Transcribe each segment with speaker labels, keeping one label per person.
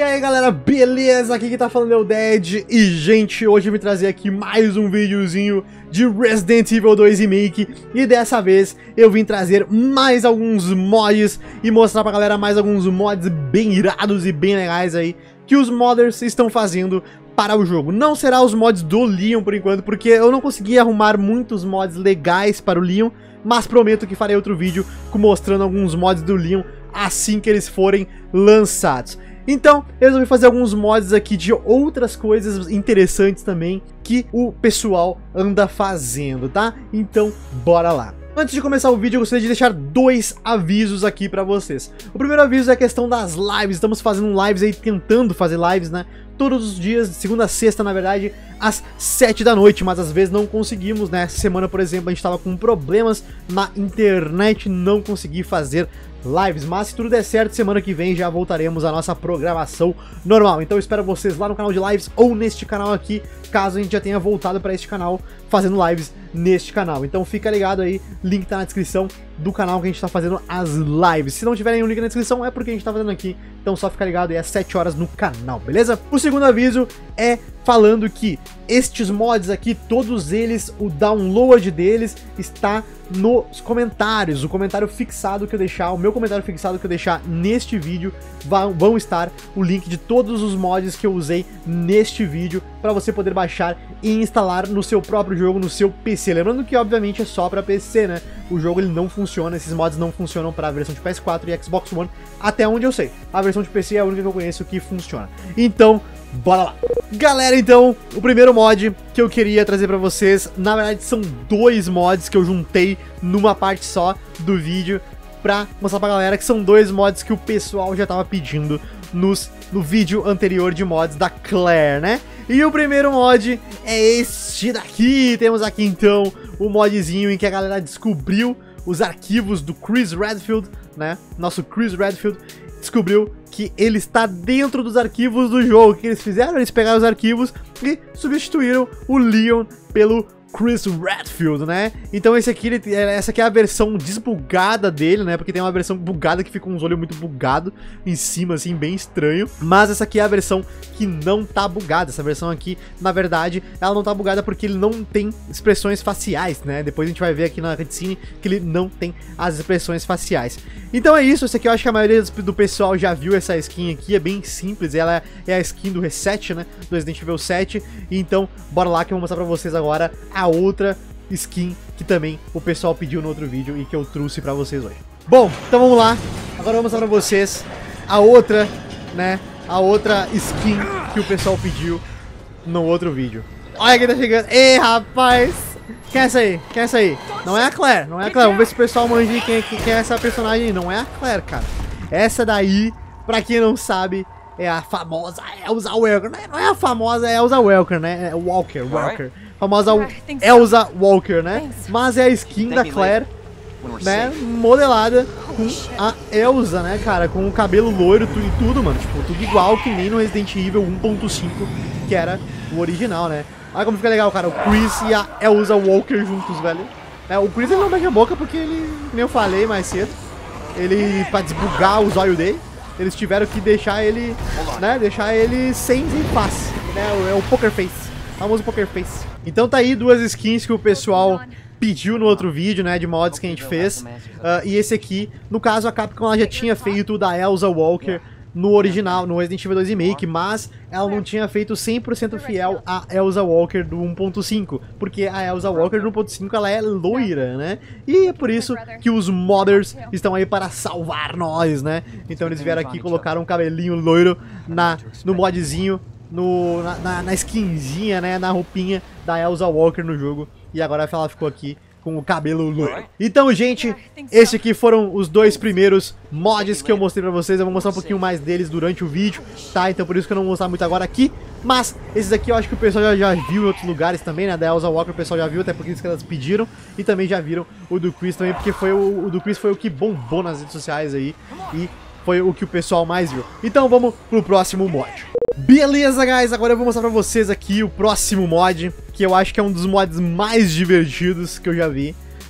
Speaker 1: aí galera, beleza? Aqui quem tá falando é o Dead. E gente, hoje eu vim trazer aqui mais um videozinho de Resident Evil 2 Remake. E dessa vez eu vim trazer mais alguns mods e mostrar pra galera mais alguns mods bem irados e bem legais aí que os modders estão fazendo para o jogo. Não será os mods do Leon por enquanto, porque eu não consegui arrumar muitos mods legais para o Leon, mas prometo que farei outro vídeo mostrando alguns mods do Leon assim que eles forem lançados. Então, eu resolvi fazer alguns mods aqui de outras coisas interessantes também que o pessoal anda fazendo, tá? Então, bora lá. Antes de começar o vídeo, eu gostaria de deixar dois avisos aqui pra vocês. O primeiro aviso é a questão das lives. Estamos fazendo lives aí, tentando fazer lives, né? Todos os dias, de segunda a sexta, na verdade, às 7 da noite, mas às vezes não conseguimos, né? Essa semana, por exemplo, a gente tava com problemas na internet, não consegui fazer lives, mas se tudo der certo, semana que vem já voltaremos à nossa programação normal. Então eu espero vocês lá no canal de lives ou neste canal aqui, caso a gente já tenha voltado para este canal, fazendo lives neste canal. Então fica ligado aí, link tá na descrição do canal que a gente tá fazendo as lives. Se não tiver nenhum link na descrição, é porque a gente tá fazendo aqui, então só fica ligado aí às 7 horas no canal, beleza? O segundo aviso é falando que estes mods aqui, todos eles, o download deles está nos comentários. O comentário fixado que eu deixar, o meu comentário fixado que eu deixar neste vídeo, vão estar o link de todos os mods que eu usei neste vídeo, para você poder baixar e instalar no seu próprio jogo, no seu PC. Lembrando que obviamente é só para PC, né? O jogo ele não funciona, esses mods não funcionam para a versão de PS4 e Xbox One, até onde eu sei. A versão de PC é a única que eu conheço que funciona. Então, bora lá. Galera, então, o primeiro mod que eu queria trazer pra vocês, na verdade são dois mods que eu juntei numa parte só do vídeo pra mostrar pra galera que são dois mods que o pessoal já tava pedindo no vídeo anterior de mods da Claire, né? E o primeiro mod é este daqui. Temos aqui então o modzinho em que a galera descobriu os arquivos do Chris Redfield, né? Nosso Chris Redfield descobriu que ele está dentro dos arquivos do jogo. O que eles fizeram? Eles pegaram os arquivos e substituíram o Leon pelo Chris Redfield, né? Então essa aqui é a versão desbugada dele, né? Porque tem uma versão bugada que fica uns olhos muito bugados em cima, assim, bem estranho. Mas essa aqui é a versão que não tá bugada. Essa versão aqui, na verdade, ela não tá bugada porque ele não tem expressões faciais, né? Depois a gente vai ver aqui na cutscene que ele não tem as expressões faciais. Então é isso, essa aqui eu acho que a maioria do pessoal já viu essa skin aqui, é bem simples, ela é a skin do Reset, né, do Resident Evil 7, então bora lá que eu vou mostrar pra vocês agora a outra skin que também o pessoal pediu no outro vídeo e que eu trouxe pra vocês hoje. Bom, então vamos lá, agora eu vou mostrar pra vocês a outra, né, a outra skin que o pessoal pediu no outro vídeo. Olha quem tá chegando, ei rapaz! Quem é essa aí? Quem é essa aí? Não é a Claire, não é a Claire. Vamos ver se o pessoal manja quem é essa personagem aí. Não é a Claire, cara. Essa daí, pra quem não sabe, é a famosa Elsa Walker. Não é a famosa Elsa Walker, né? É Walker. Famosa Elsa Walker, né? Mas é a skin da Claire, né? Modelada com a Elsa, né, cara? Com o cabelo loiro e tudo, mano. Tipo, tudo igual que nem no Resident Evil 1.5, que era o original, né? Olha como fica legal, cara, o Chris e a Elsa Walker juntos, velho. O Chris ele não beija a boca porque ele, como eu falei mais cedo, ele, pra desbugar os olhos dele, eles tiveram que deixar ele, né, sem face, né, é o Poker Face, o famoso Poker Face. Então tá aí duas skins que o pessoal pediu no outro vídeo, né, de mods que a gente fez, e esse aqui, no caso a Capcom ela já tinha feito o da Elsa Walker no original, no Resident Evil 2 Remake, mas ela não tinha feito 100% fiel a Elsa Walker do 1.5, porque a Elsa Walker do 1.5 ela é loira, né? E é por isso que os modders estão aí para salvar nós, né? Então eles vieram aqui e colocaram um cabelinho loiro no modzinho, na skinzinha, né? Na roupinha da Elsa Walker no jogo, e agora ela ficou aqui com o cabelo loiro. Então, gente, esses aqui foram os dois primeiros mods que eu mostrei pra vocês. Eu vou mostrar um pouquinho mais deles durante o vídeo, tá? Então por isso que eu não vou mostrar muito agora aqui. Mas esses aqui eu acho que o pessoal já viu em outros lugares também, né? Da Elsa Walker o pessoal já viu, até porque eles que elas pediram. E também já viram o do Chris também, porque foi o do Chris foi o que bombou nas redes sociais aí. E foi o que o pessoal mais viu. Então vamos pro próximo mod. Beleza, guys, agora eu vou mostrar pra vocês aqui o próximo mod, que eu acho que é um dos mods mais divertidos que eu já vi,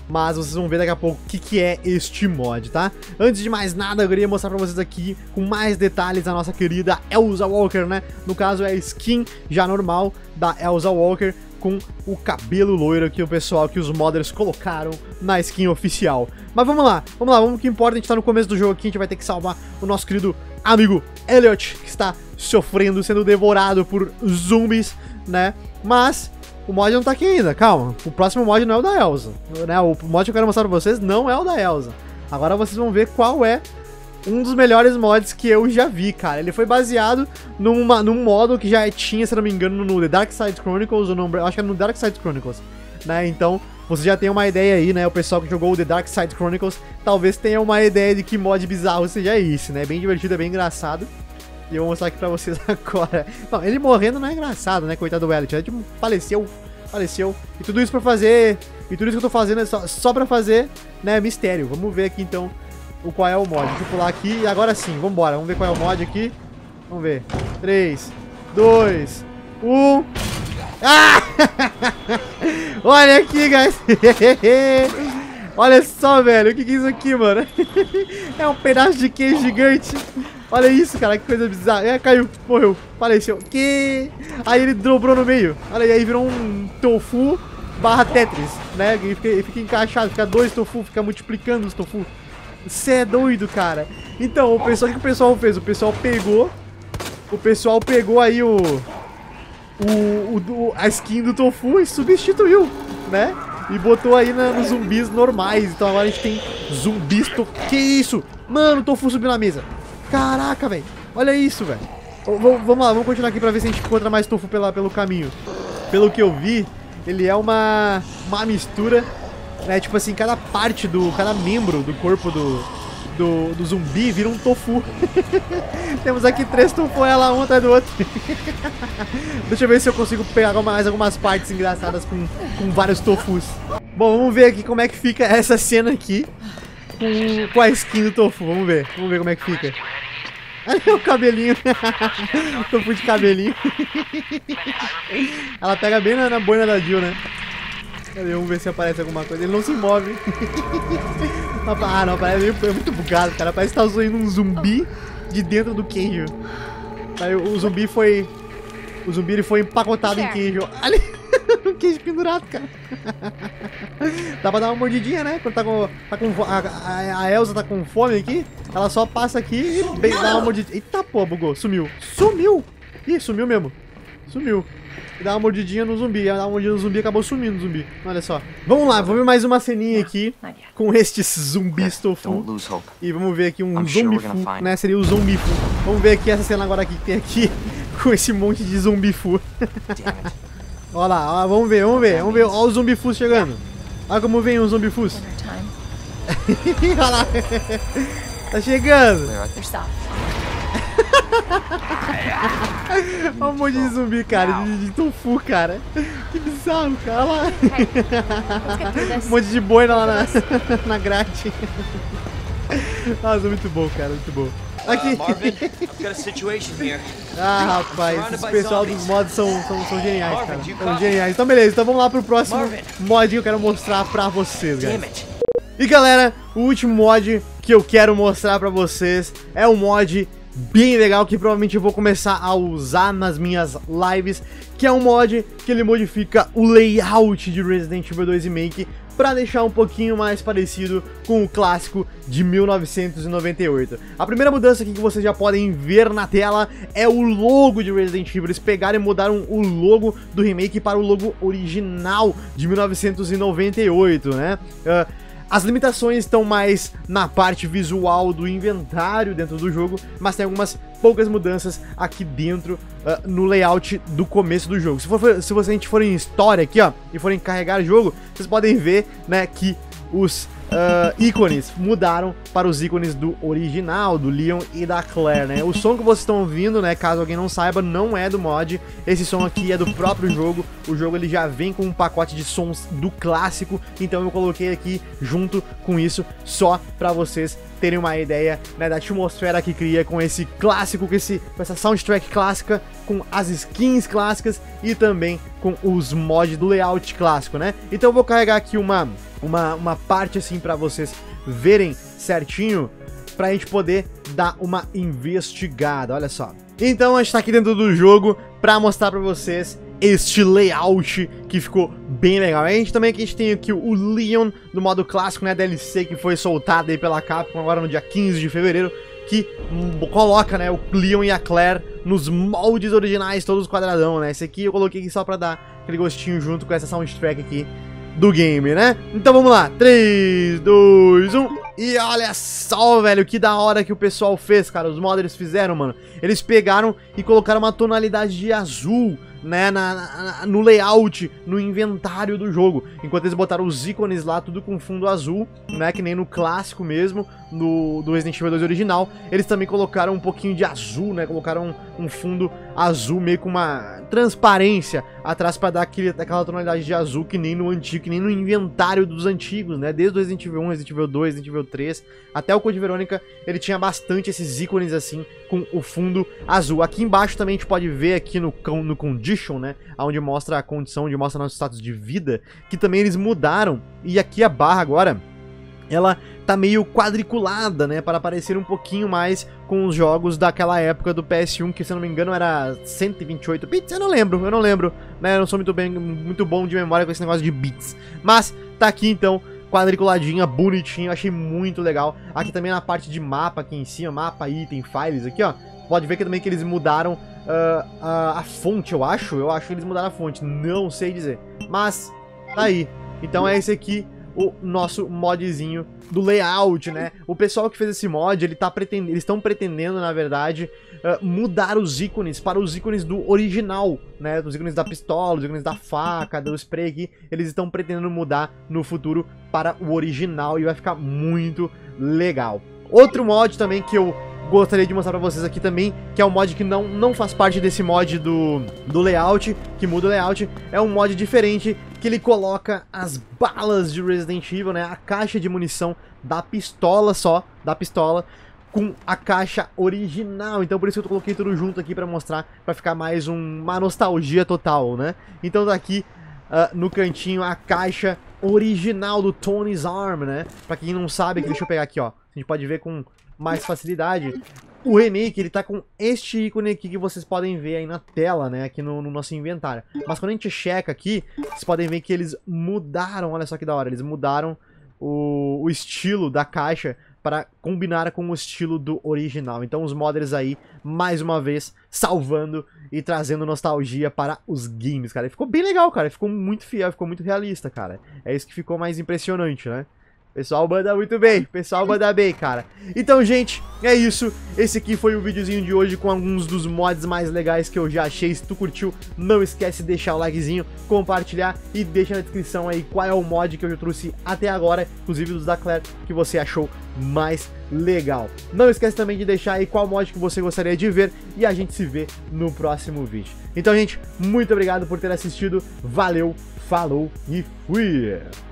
Speaker 1: mas vocês vão ver daqui a pouco o que é este mod, tá? Antes de mais nada, eu queria mostrar pra vocês aqui com mais detalhes a nossa querida Elsa Walker, né? No caso é a skin já normal da Elsa Walker com o cabelo loiro que o pessoal, que os modders colocaram na skin oficial. Mas vamos lá, vamos, o que importa, a gente tá no começo do jogo aqui, a gente vai ter que salvar o nosso querido amigo Elliot, que está sofrendo, sendo devorado por zumbis, né? Mas o mod não tá aqui ainda, calma. O próximo mod não é o da Elsa, né? O mod que eu quero mostrar pra vocês não é o da Elsa. Agora vocês vão ver qual é um dos melhores mods que eu já vi, cara. Ele foi baseado num modo que já tinha, se não me engano, no The Dark Side Chronicles, ou não, acho que era no Dark Side Chronicles, né? Então, você já tem uma ideia aí, né? O pessoal que jogou o The Dark Side Chronicles talvez tenha uma ideia de que mod bizarro seja esse, né? Bem divertido, é bem engraçado. E eu vou mostrar aqui pra vocês agora. Não, ele morrendo não é engraçado, né? Coitado do Elliot. Ele tipo, faleceu. E tudo isso pra fazer... E tudo isso que eu tô fazendo é só pra fazer, né, mistério. Vamos ver aqui, então, qual é o mod. Deixa eu pular aqui e agora sim, vambora. Vamos ver qual é o mod aqui. Vamos ver. 3, 2, 1... Ah! Olha aqui, guys. Olha só, velho. O que é isso aqui, mano? É um pedaço de queijo gigante. Olha isso, cara. Que coisa bizarra. É, caiu. Morreu. Faleceu. Que? Aí ele dobrou no meio. Olha aí, virou um tofu barra Tetris, né? E fica encaixado. Fica 2 tofu. Fica multiplicando os tofu. Você é doido, cara. Então, o que o pessoal fez? O pessoal pegou aí a skin do tofu e substituiu, né? E botou aí nos zumbis normais. Então agora a gente tem zumbis Que isso? Mano, o tofu subiu na mesa. Caraca, velho. Olha isso, velho. Vamos lá, vamos continuar aqui pra ver se a gente encontra mais tofu pelo caminho. Pelo que eu vi, ele é uma mistura, né? Tipo assim, cada membro do corpo do zumbi vira um tofu. Temos aqui 3 tofu, ela um atrás do outro. Deixa eu ver se eu consigo pegar mais algumas partes engraçadas com vários tofus. Bom, vamos ver aqui como é que fica essa cena aqui com a skin do tofu. Vamos ver como é que fica. Olha o cabelinho. Tofu de cabelinho. Ela pega bem na boina da Jill, né? Vamos ver se aparece alguma coisa. Ele não se move. Ah, não, parece muito bugado, cara. Parece que tá usando um zumbi de dentro do queijo. Aí o zumbi ele foi empacotado em queijo. Ali, um queijo pendurado, cara. Dá pra dar uma mordidinha, né? Quando a Elsa tá com fome aqui, ela só passa aqui e dá uma mordidinha. Eita, pô, bugou. Sumiu. Ih, sumiu mesmo. Sumiu. E dá uma mordidinha no zumbi. Ela dá uma mordidinha no zumbi e acabou sumindo o zumbi. Olha só. Vamos lá, vamos ver mais uma ceninha aqui com estes zumbis tofu. E vamos ver aqui um zombifu, né? Seria o zombifu. Vamos ver aqui essa cena agora aqui que tem aqui com esse monte de zombifu. Olha lá, ó, vamos ver. Olha o zombifu chegando. Olha como vem os zombifus. Olha lá. Tá chegando. Olha um monte de zumbi, cara, de tofu, cara. Que bizarro, cara. Olha lá. Um monte de boi lá na grade. Nossa, muito bom, cara, muito bom. Aqui. Ah, rapaz, esse pessoal dos mods são geniais, cara. São geniais. Então, beleza, então vamos lá pro próximo mod que eu quero mostrar pra vocês, galera. E, galera, o último mod que eu quero mostrar pra vocês é um mod bem legal que provavelmente eu vou começar a usar nas minhas lives, que é um mod que ele modifica o layout de Resident Evil 2 Remake para deixar um pouquinho mais parecido com o clássico de 1998. A primeira mudança aqui que vocês já podem ver na tela é o logo de Resident Evil. Eles pegaram e mudaram o logo do remake para o logo original de 1998, né? As limitações estão mais na parte visual do inventário dentro do jogo, mas tem algumas poucas mudanças aqui dentro no layout do começo do jogo. Se a gente for em história aqui, ó, e forem carregar o jogo, vocês podem ver, né, que os ícones mudaram para os ícones do original, do Leon e da Claire, né? O som que vocês estão ouvindo, né, caso alguém não saiba, não é do mod. Esse som aqui é do próprio jogo. O jogo ele já vem com um pacote de sons do clássico, então eu coloquei aqui junto com isso só para vocês terem uma ideia, né, da atmosfera que cria com esse clássico, com essa soundtrack clássica, com as skins clássicas e também com os mods do layout clássico, né? Então eu vou carregar aqui uma parte assim pra vocês verem certinho, pra gente poder dar uma investigada, olha só. Então a gente tá aqui dentro do jogo pra mostrar pra vocês este layout que ficou bem legal. A gente tem aqui o Leon do modo clássico, né, DLC que foi soltado aí pela Capcom agora no dia 15 de fevereiro, que coloca, né, o Leon e a Claire nos moldes originais, todos quadradão, né. Esse aqui eu coloquei aqui só pra dar aquele gostinho junto com essa soundtrack aqui do game, né? Então vamos lá, 3, 2, 1... E olha só, velho, que da hora que o pessoal fez, cara. Os modders fizeram, mano. Eles pegaram e colocaram uma tonalidade de azul, né, no layout, no inventário do jogo. Enquanto eles botaram os ícones lá, tudo com fundo azul, né, que nem no clássico mesmo, do Resident Evil 2 original. Eles também colocaram um pouquinho de azul, né, colocaram um fundo azul meio com uma transparência atrás pra dar aquela tonalidade de azul que nem no antigo, que nem no inventário dos antigos, né, desde o Resident Evil 1, Resident Evil 2, Resident Evil 3, até o Code Verônica, ele tinha bastante esses ícones assim, com o fundo azul. Aqui embaixo também a gente pode ver aqui no Condition, né, onde mostra a condição, onde mostra nosso status de vida, que também eles mudaram, e aqui a barra agora, ela tá meio quadriculada, né, para parecer um pouquinho mais com os jogos daquela época do PS1, que se eu não me engano era 128 bits, eu não lembro, né, eu não sou muito bom de memória com esse negócio de bits, mas tá aqui então, quadriculadinha, bonitinho, achei muito legal. Aqui também na parte de mapa, aqui em cima, mapa, item, files, aqui ó, pode ver que também que eles mudaram a fonte, eu acho que eles mudaram a fonte, não sei dizer, mas tá aí. Então é esse aqui o nosso modzinho do layout, né? O pessoal que fez esse mod, eles estão pretendendo, na verdade, mudar os ícones para os ícones do original, né? Os ícones da pistola, os ícones da faca, do spray aqui, eles estão pretendendo mudar no futuro para o original e vai ficar muito legal. Outro mod também que eu gostaria de mostrar pra vocês aqui também, que é um mod que não faz parte desse mod do layout, que muda o layout, é um mod diferente, que ele coloca as balas de Resident Evil, né, a caixa de munição da pistola com a caixa original. Então por isso que eu coloquei tudo junto aqui pra mostrar, pra ficar mais uma nostalgia total, né. Então tá aqui no cantinho a caixa original do Tony's Arm, né, pra quem não sabe, deixa eu pegar aqui, ó, a gente pode ver com mais facilidade. O remake, ele tá com este ícone aqui que vocês podem ver aí na tela, né, aqui no nosso inventário. Mas quando a gente checa aqui, vocês podem ver que eles mudaram, olha só que da hora, eles mudaram o estilo da caixa para combinar com o estilo do original. Então os modders aí, mais uma vez, salvando e trazendo nostalgia para os games, cara. E ficou bem legal, cara, ficou muito fiel, ficou muito realista, cara. É isso que ficou mais impressionante, né. Pessoal manda muito bem, pessoal manda bem, cara. Então, gente, é isso. Esse aqui foi o videozinho de hoje com alguns dos mods mais legais que eu já achei. Se tu curtiu, não esquece de deixar o likezinho, compartilhar e deixa na descrição aí qual é o mod que eu já trouxe até agora, inclusive dos da Claire, que você achou mais legal. Não esquece também de deixar aí qual mod que você gostaria de ver e a gente se vê no próximo vídeo. Então, gente, muito obrigado por ter assistido. Valeu, falou e fui!